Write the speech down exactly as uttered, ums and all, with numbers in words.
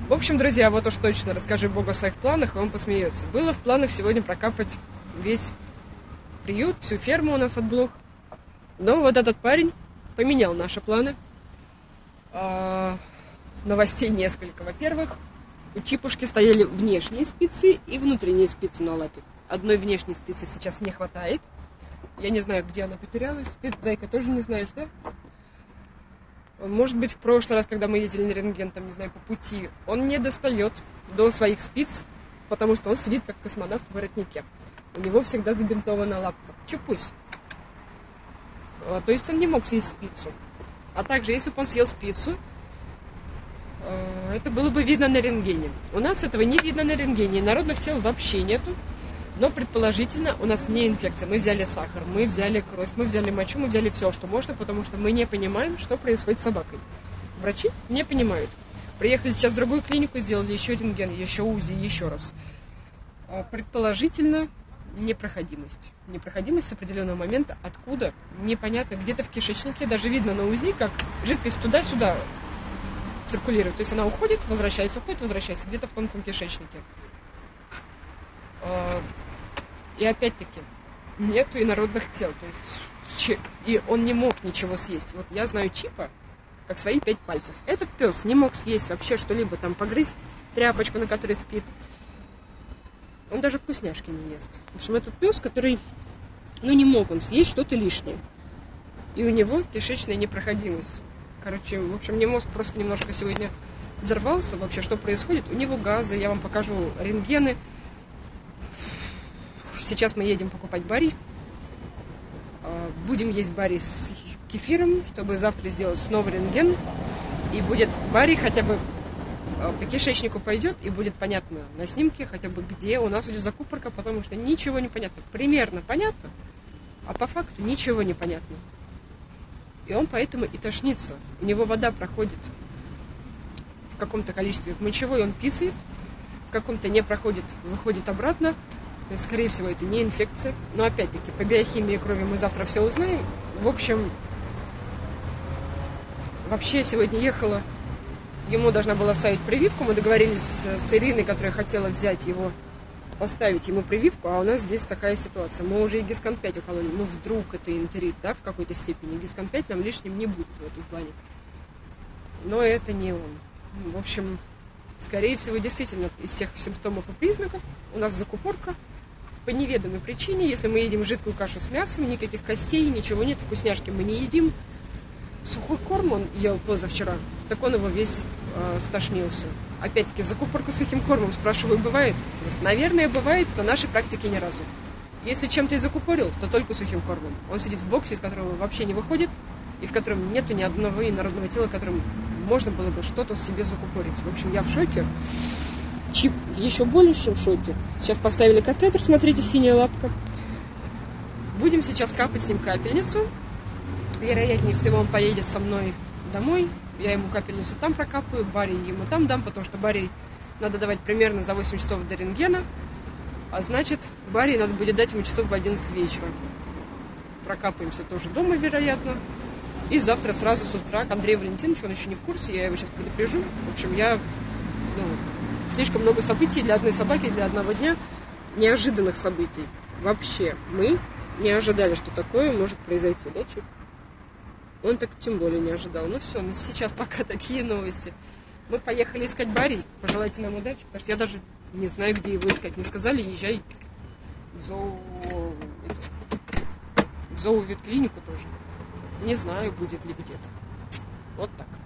В общем, друзья, вот уж точно расскажи Богу о своих планах, и он посмеется. Было в планах сегодня прокапать весь приют, всю ферму у нас от блох. Но вот этот парень поменял наши планы. А, новостей несколько. Во-первых, у Чипушки стояли внешние спицы и внутренние спицы на лапе. Одной внешней спицы сейчас не хватает. Я не знаю, где она потерялась. Ты, зайка, тоже не знаешь, да? Может быть, в прошлый раз, когда мы ездили на рентген, там, не знаю, по пути, он не достает до своих спиц, потому что он сидит как космонавт в воротнике. У него всегда забинтована лапка. Чупусь. То есть он не мог съесть спицу. А также, если бы он съел спицу, это было бы видно на рентгене. У нас этого не видно на рентгене. Народных тел вообще нету. Но предположительно у нас не инфекция. Мы взяли сахар, мы взяли кровь, мы взяли мочу, мы взяли все, что можно, потому что мы не понимаем, что происходит с собакой. Врачи не понимают. Приехали сейчас в другую клинику, сделали еще рентген, еще УЗИ, еще раз. Предположительно, непроходимость. Непроходимость с определенного момента, откуда, непонятно, где-то в кишечнике, даже видно на УЗИ, как жидкость туда-сюда циркулирует. То есть она уходит, возвращается, уходит, возвращается, где-то в тонком кишечнике. И опять-таки, нету инородных тел. То есть, и он не мог ничего съесть. Вот я знаю Чипа, как свои пять пальцев. Этот пес не мог съесть вообще что-либо, там погрызть тряпочку, на которой спит. Он даже вкусняшки не ест. В общем, этот пес, который, ну, не мог он съесть что-то лишнее. И у него кишечная непроходимость. Короче, в общем, мне мозг просто немножко сегодня взорвался. Вообще, что происходит? У него газы, я вам покажу рентгены. Сейчас мы едем покупать бари. Будем есть бари с кефиром, чтобы завтра сделать снова рентген. И будет бари хотя бы по кишечнику пойдет, и будет понятно на снимке хотя бы, где у нас идет закупорка, потому что ничего не понятно. Примерно понятно, а по факту ничего не понятно. И он поэтому и тошнится. У него вода проходит в каком-то количестве в мочевой, он писает, в каком-то не проходит, выходит обратно. Скорее всего, это не инфекция. Но опять-таки, по биохимии крови мы завтра все узнаем. В общем, вообще я сегодня ехала. Ему должна была ставить прививку. Мы договорились с Ириной, которая хотела взять его, поставить ему прививку. А у нас здесь такая ситуация. Мы уже и Гискон пять укололи. Ну, вдруг это энтерит, да, в какой-то степени. Гискон пять нам лишним не будет в этом плане. Но это не он. В общем, скорее всего, действительно, из всех симптомов и признаков у нас закупорка. По неведомой причине, если мы едим жидкую кашу с мясом, никаких костей, ничего нет, вкусняшки мы не едим. Сухой корм он ел позавчера, так он его весь э, стошнился. Опять-таки, закупорка сухим кормом, спрашиваю, бывает? Наверное, бывает, но нашей практики ни разу. Если чем-то и закупорил, то только сухим кормом. Он сидит в боксе, из которого вообще не выходит, и в котором нету ни одного инородного тела, которым можно было бы что-то себе закупорить. В общем, я в шоке. Чип в еще большем шоке. Сейчас поставили катетер, смотрите, синяя лапка. Будем сейчас капать с ним капельницу. Вероятнее всего, он поедет со мной домой. Я ему капельницу там прокапаю, бари ему там дам, потому что бари надо давать примерно за восемь часов до рентгена. А значит, бари надо будет дать ему часов в одиннадцать вечера. Прокапаемся тоже дома, вероятно. И завтра сразу с утра к Андрею Валентиновичу, он еще не в курсе, я его сейчас предупрежу. В общем, я... Ну, слишком много событий для одной собаки, для одного дня. Неожиданных событий. Вообще, мы не ожидали, что такое может произойти, да, Чип? Он так тем более не ожидал. Ну все, ну сейчас пока такие новости. Мы поехали искать бари. Пожелайте нам удачи, потому что я даже не знаю, где его искать. Мне сказали, езжай в зоо... в зооветклинику тоже. Не знаю, будет ли где-то. Вот так.